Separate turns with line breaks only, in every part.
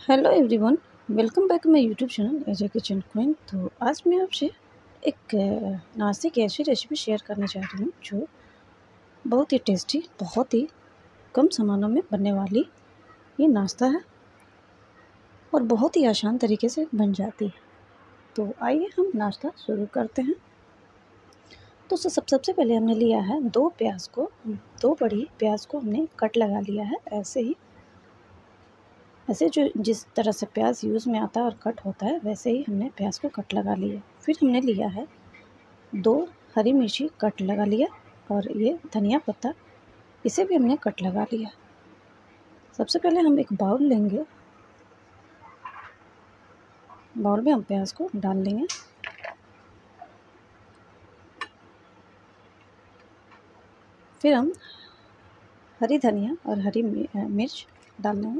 Hello everyone, welcome back my YouTube channel as a kitchen queen. तो आज मैं आपसे एक नाश्ते की ऐसी रेसिपी शेयर करना चाह रही हूँ जो बहुत ही टेस्टी, बहुत ही कम सामानों में बनने वाली ये नाश्ता है और बहुत ही आसान तरीके से बन जाती है। तो आइए हम नाश्ता शुरू करते हैं। तो सबसे पहले हमने लिया है दो बड़ी प्याज को हमने कट लगा लिया है। ऐसे जो जिस तरह से प्याज यूज़ में आता है और कट होता है वैसे ही हमने प्याज को कट लगा लिया। फिर हमने लिया है 2 हरी मिर्ची कट लगा लिया और ये धनिया पत्ता, इसे भी हमने कट लगा लिया। सबसे पहले हम एक बाउल लेंगे, बाउल में हम प्याज को डाल लेंगे। फिर हम हरी धनिया और हरी मिर्च डाल लेंगे।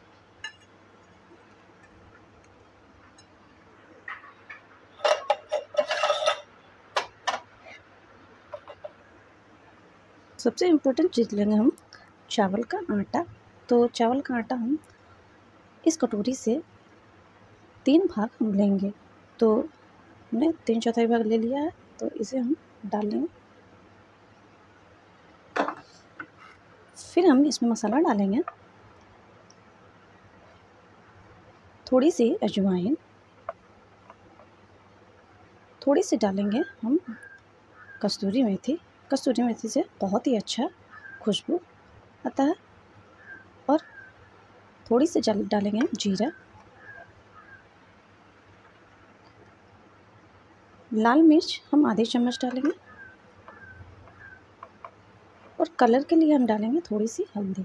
सबसे इम्पोर्टेंट चीज़ लेंगे हम चावल का आटा। तो चावल का आटा हम इस कटोरी से 3 भाग हम लेंगे। तो हमने 3/4 भाग ले लिया है, तो इसे हम डाल लेंगे। फिर हम इसमें मसाला डालेंगे, थोड़ी सी अजवाइन, थोड़ी सी डालेंगे हम कस्तूरी मेथी। कस्तूरी मेथी से बहुत ही अच्छा खुशबू आता है। और थोड़ी सी डालेंगे हम जीरा। लाल मिर्च हम आधे चम्मच डालेंगे और कलर के लिए हम डालेंगे थोड़ी सी हल्दी।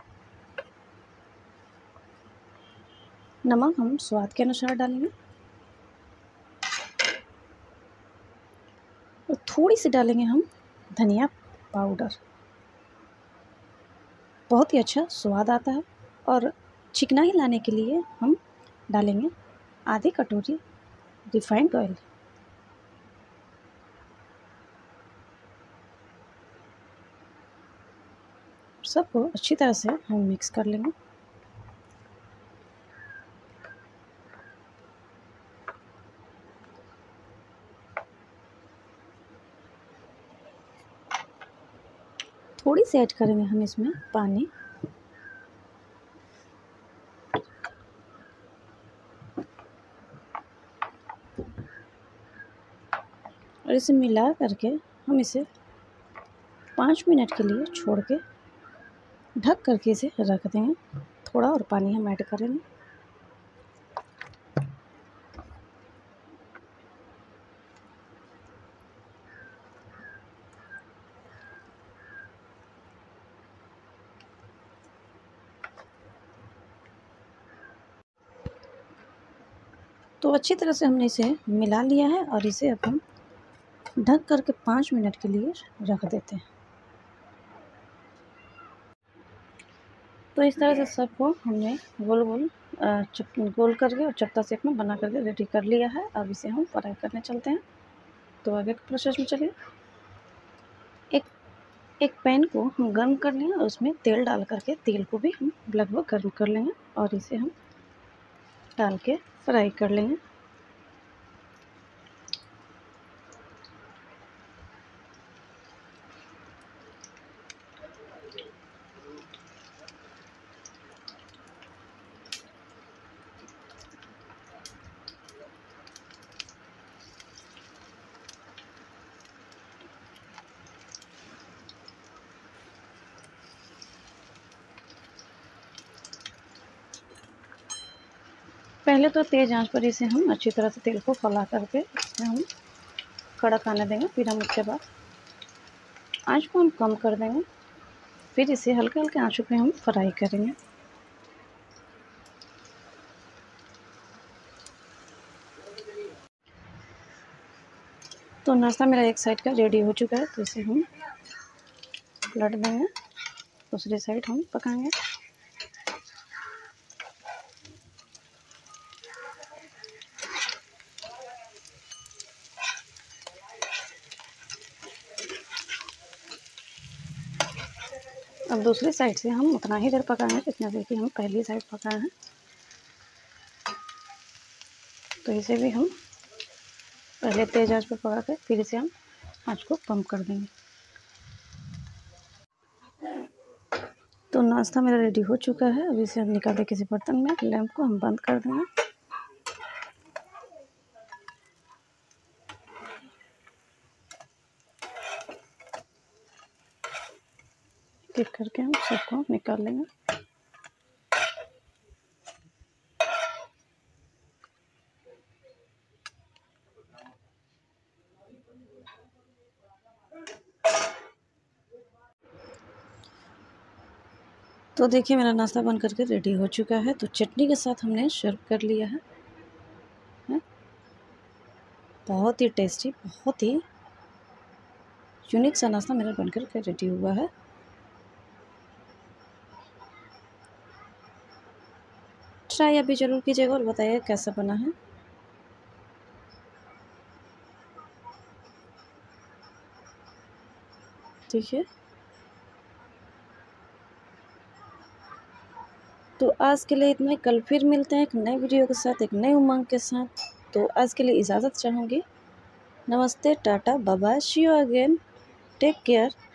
नमक हम स्वाद के अनुसार डालेंगे और थोड़ी सी डालेंगे हम धनिया पाउडर। बहुत ही अच्छा स्वाद आता है। और चिकनाई लाने के लिए हम डालेंगे आधी कटोरी रिफाइंड ऑयल। सबको अच्छी तरह से हम मिक्स कर लेंगे। थोड़ी सी ऐड करेंगे हम इसमें पानी। और इसे मिला करके हम इसे 5 मिनट के लिए छोड़ के ढक करके इसे रख देंगे। थोड़ा और पानी हम ऐड करेंगे। तो अच्छी तरह से हमने इसे मिला लिया है और इसे अब हम ढक करके 5 मिनट के लिए रख देते हैं। तो इस तरह से सबको हमने गोल गोल गोल करके और चपटा शेप में बना करके रेडी कर लिया है। अब इसे हम फ्राई करने चलते हैं। तो आगे के प्रोसेस में चलिए। एक एक पैन को हम गर्म कर लेंगे और उसमें तेल डाल करके तेल को भी हम लगभग गर्म कर लेंगे और इसे हम डाल के फ्राई कर लेंगे। पहले तो तेज़ आंच पर इसे हम अच्छी तरह से तेल को फैला करके इसे हम कड़क आने देंगे। फिर हम उसके बाद आंच को हम कम कर देंगे। फिर इसे हल्के हल्के आंचों पे हम फ्राई करेंगे। तो नाश्ता मेरा एक साइड का रेडी हो चुका है, तो इसे हम पलट देंगे। दूसरी साइड हम पकाएंगे। अब दूसरी साइड से हम उतना ही देर पकाएंगे जितना देर कि हम पहली साइड पकाए हैं। तो इसे भी हम पहले तेज़ आंच पर पका के फिर इसे हम आंच को कम कर देंगे। तो नाश्ता मेरा रेडी हो चुका है। अभी इसे हम निकाल के किसी बर्तन में, लैंप को हम बंद कर देंगे। एक करके हम सबको निकाल लेंगे। तो देखिए मेरा नाश्ता बन करके रेडी हो चुका है। तो चटनी के साथ हमने सर्व कर लिया है। बहुत ही टेस्टी, बहुत ही यूनिक सा नाश्ता मेरा बन करके रेडी हुआ है। ट्राई अभी ज़रूर कीजिएगा और बताइए कैसा बना है। ठीक है, तो आज के लिए इतना ही। कल फिर मिलते हैं एक नए वीडियो के साथ, एक नई उमंग के साथ। तो आज के लिए इजाज़त चाहूँगी। नमस्ते, tata, bye bye, see you again, take care.